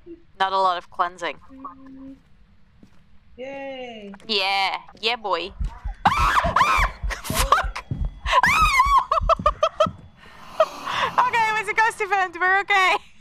Not a lot of cleansing. Yay! Yeah, yeah, boy. Fuck! Okay, it was a ghost event. We're okay.